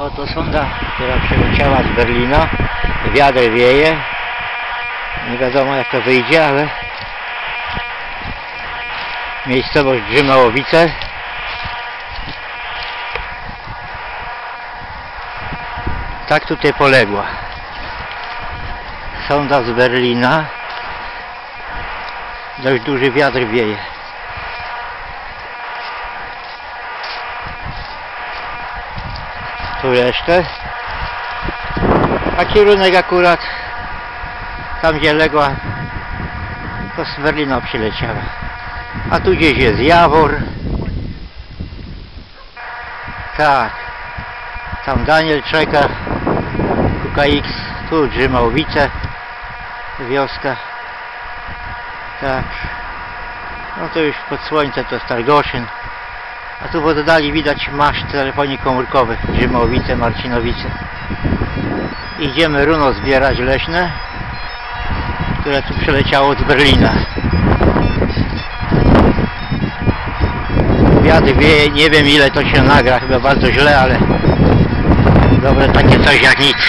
No to sonda, która przyleciała z Berlina. Wiatr wieje. Nie wiadomo jak to wyjdzie, ale miejscowość Grzymałowice. Tak tutaj poległa. Sonda z Berlina. Dość duży wiatr wieje. Tu resztę. A kierunek akurat tam gdzie legła, to z Berlina przyleciała. A tu gdzieś jest Jawor. Tak. Tam Daniel czeka. QKX. Tu Grzymałowice. Wioska. Tak. No to już pod słońce to Stargoszyn. A tu w oddali widać maszt telefonii komórkowych. Grzymałowice, Marcinowice. Idziemy runo zbierać leśne, które tu przyleciało z Berlina. Wiatr wieje, nie wiem ile to się nagra, chyba bardzo źle, ale dobre takie coś jak nic.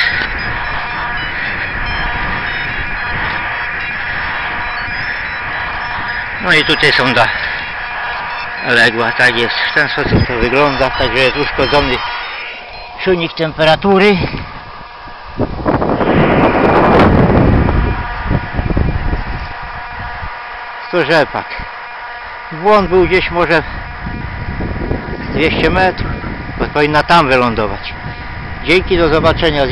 No i tutaj sonda legła, tak jest, w ten sposób to wygląda, także jest uszkodzony czujnik temperatury. To rzepak. Błąd był gdzieś może 200 metrów, bo powinna tam wylądować. Dzięki, do zobaczenia.